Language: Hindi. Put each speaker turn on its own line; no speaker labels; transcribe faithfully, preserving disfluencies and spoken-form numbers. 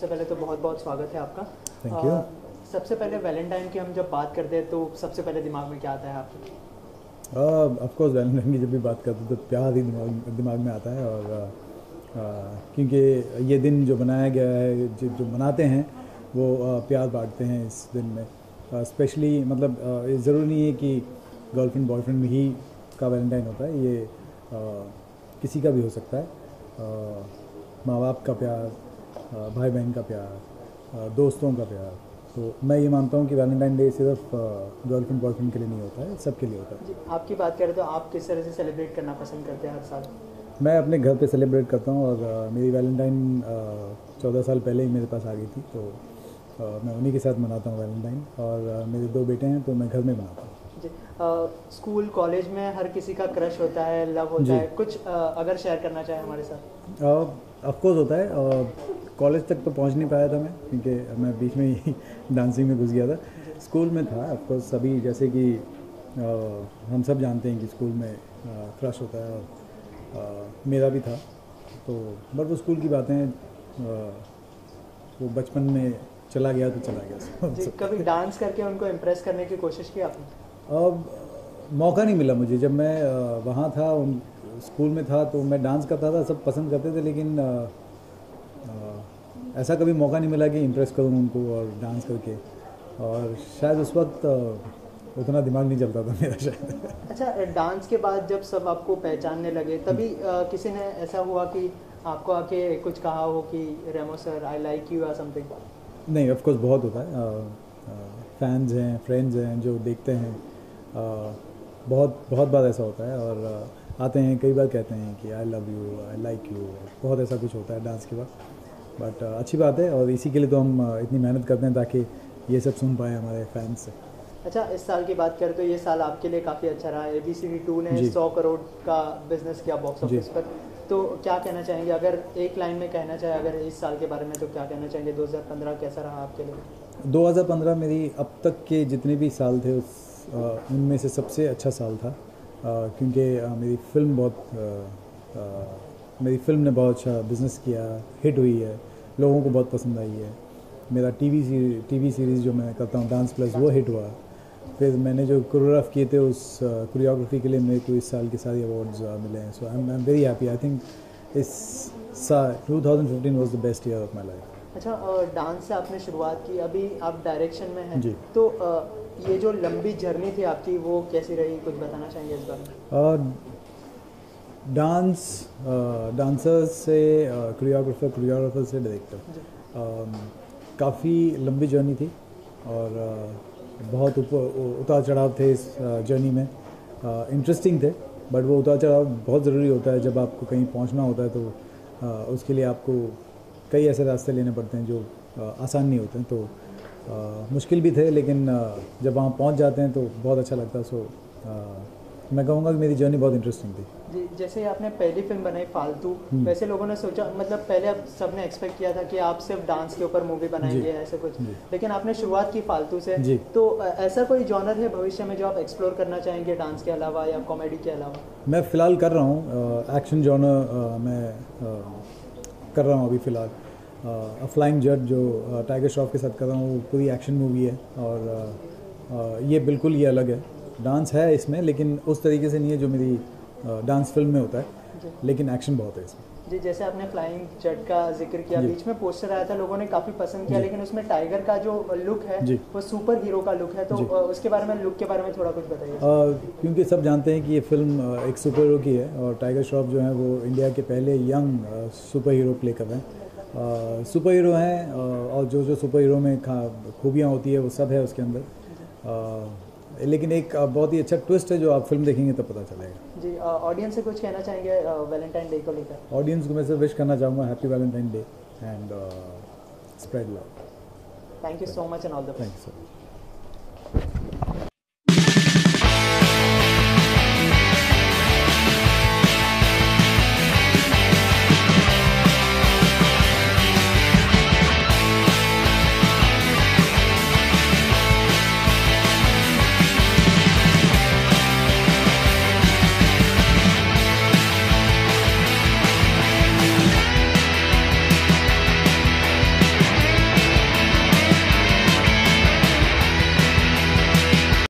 सबसे पहले तो बहुत बहुत स्वागत है आपका।
Thank you.
सबसे पहले वैलेंटाइन की हम जब बात करते हैं तो सबसे पहले दिमाग में क्या आता है आपके?
ऑफ कोर्स वैलेंटाइन की जब भी बात करते हैं तो प्यार ही दिमाग दिमाग में आता है। और uh, uh, क्योंकि ये दिन जो बनाया गया है, जो जो मनाते हैं वो uh, प्यार बांटते हैं इस दिन में। स्पेशली uh, मतलब uh, ये ज़रूरी नहीं है कि गर्लफ्रेंड बॉयफ्रेंड ही का वैलेंटाइन होता है, ये uh, किसी का भी हो सकता है। uh, माँ बाप का प्यार, uh, भाई बहन का प्यार, uh, दोस्तों का प्यार। तो मैं ये मानता हूँ कि वैलेंटाइन डे सिर्फ गर्लफ्रेंड बॉयफ्रेंड के लिए नहीं होता है, सबके लिए होता है।
जी, आपकी बात करें तो आप किस तरह से सेलिब्रेट करना पसंद करते हैं हर साल?
मैं अपने घर पे सेलिब्रेट करता हूँ और uh, मेरी वैलेंटाइन चौदह साल पहले ही मेरे पास आ गई थी, तो uh, मैं उन्हीं के साथ मनाता हूँ वैलेंटाइन। और uh, मेरे दो बेटे हैं तो मैं घर में मनाता हूँ।
जी, स्कूल कॉलेज में हर किसी का क्रश होता है, लव होता है, कुछ uh, अगर शेयर करना चाहे हमारे साथ?
ऑफ कोर्स होता है। कॉलेज तक तो पहुंच नहीं पाया था मैं, क्योंकि मैं बीच में ही डांसिंग में घुस गया था। स्कूल में था ऑफ कोर्स, सभी जैसे कि आ, हम सब जानते हैं कि स्कूल में क्रश होता है, और आ, मेरा भी था। तो बट वो स्कूल की बातें, आ, वो बचपन में चला गया तो चला गया।
जी, कभी डांस करके उनको इम्प्रेस करने की कोशिश की आपने?
अब मौका नहीं मिला मुझे। जब मैं आ, वहाँ था, उन स्कूल में था, तो मैं डांस करता था, सब पसंद करते थे, लेकिन आ, आ, ऐसा कभी मौका नहीं मिला कि इम्प्रेस करूँ उनको और डांस करके। और शायद उस वक्त उतना दिमाग नहीं चलता था मेरा शायद।
अच्छा, डांस के बाद जब सब आपको पहचानने लगे तभी आ, किसी ने ऐसा हुआ कि आपको आके कुछ कहा हो कि Remo sir I like you या समथिंग?
नहीं, ऑफ कोर्स बहुत होता है। फैंस हैं, फ्रेंड्स हैं जो देखते हैं, आ, बहुत बहुत बार ऐसा होता है। और आ, आते हैं, कई बार कहते हैं कि I love you, I like you, बहुत ऐसा कुछ होता है डांस के बाद। बट uh, अच्छी बात है, और इसी के लिए तो हम uh, इतनी मेहनत करते हैं ताकि ये सब सुन पाए हमारे फैंस से।
अच्छा, इस साल की बात करें तो ये साल आपके लिए काफ़ी अच्छा रहा है। A B C D two ने सौ करोड़ का बिजनेस किया बॉक्स ऑफिस पर। तो क्या कहना चाहेंगे, अगर एक लाइन में कहना चाहे अगर इस साल के बारे में, तो क्या कहना चाहेंगे? दो हज़ार पंद्रह कैसा रहा आपके लिए?
दो हज़ार पंद्रह मेरी अब तक के जितने भी साल थे उस uh, उनमें से सबसे अच्छा साल था, uh, क्योंकि uh, मेरी फिल्म बहुत uh, uh, मेरी फिल्म ने बहुत अच्छा बिज़नेस किया, हिट हुई है, लोगों को बहुत पसंद आई है। मेरा टीवी सीरीज टीवी सीरीज़ जो मैं करता हूँ डांस प्लस, वो हिट हुआ। फिर मैंने जो कोरियोग्राफ किए थे उस कोरियोग्राफी के लिए मेरे को इस साल के सारे अवार्ड्स मिले हैं। So I am very happy. I think इस साल two thousand fifteen was the best year of my life.
अच्छा, और डांस से आपने शुरुआत की, अभी आप डायरेक्शन में हैं,
जी।
तो ये जो लंबी जर्नी थी आपकी वो कैसी रही, कुछ बताना चाहेंगे इस बारे में?
डांस डांसर्स से कोरियोग्राफर, कोरियोग्राफर से डायरेक्टर, काफ़ी लंबी जर्नी थी, और uh, बहुत उतार चढ़ाव थे इस जर्नी uh, में। इंटरेस्टिंग uh, थे, बट वो उतार चढ़ाव बहुत ज़रूरी होता है। जब आपको कहीं पहुंचना होता है तो uh, उसके लिए आपको कई ऐसे रास्ते लेने पड़ते हैं जो uh, आसान नहीं होते हैं। तो uh, मुश्किल भी थे, लेकिन uh, जब वहाँ पहुंच जाते हैं तो बहुत अच्छा लगता है। सो uh, मैं कहूँगा कि मेरी जर्नी बहुत इंटरेस्टिंग थी।
जी, जैसे आपने पहली फिल्म बनाई फालतू, वैसे लोगों ने सोचा, मतलब पहले अब सबने एक्सपेक्ट किया था कि आप सिर्फ डांस के ऊपर मूवी बनाएंगे ऐसे कुछ, लेकिन आपने शुरुआत की फालतू से। तो ऐसा कोई जॉनर है भविष्य में जो आप एक्सप्लोर करना चाहेंगे डांस के अलावा या कॉमेडी के अलावा?
मैं फ़िलहाल कर रहा हूँ एक्शन जॉनर, मैं आ, कर रहा हूँ अभी फ़िलहाल। अ फ्लाइंग जट जो टाइगर श्रॉफ के साथ कर रहा हूँ, वो पूरी एक्शन मूवी है। और आ, आ, ये बिल्कुल ये अलग है। डांस है इसमें, लेकिन उस तरीके से नहीं है जो मेरी डांस फिल्म में होता है, लेकिन एक्शन बहुत है इसमें।
जी, जैसे आपने फ्लाइंग जट का जिक्र किया, बीच में पोस्टर आया था, लोगों ने काफ़ी पसंद किया, लेकिन उसमें टाइगर का जो लुक है वो सुपर हीरो का लुक है। तो उसके बारे में, लुक के बारे में थोड़ा कुछ बताइए।
क्योंकि सब जानते हैं कि ये फिल्म एक सुपर हीरो की है, और टाइगर श्रॉफ जो है वो इंडिया के पहले यंग सुपर हीरो प्ले कर रहे हैं। सुपर हीरो हैं, और जो जो सुपर हीरो में खूबियाँ होती है वो सब है उसके अंदर। लेकिन एक बहुत ही अच्छा ट्विस्ट है जो आप फिल्म देखेंगे तब पता चलेगा।
जी, ऑडियंस से कुछ कहना चाहेंगे वैलेंटाइन डे को लेकर?
ऑडियंस को मैं से विश करना चाहूँगा happy Valentine day and spread love.
Thank you so much and all the best.
Thank you sir.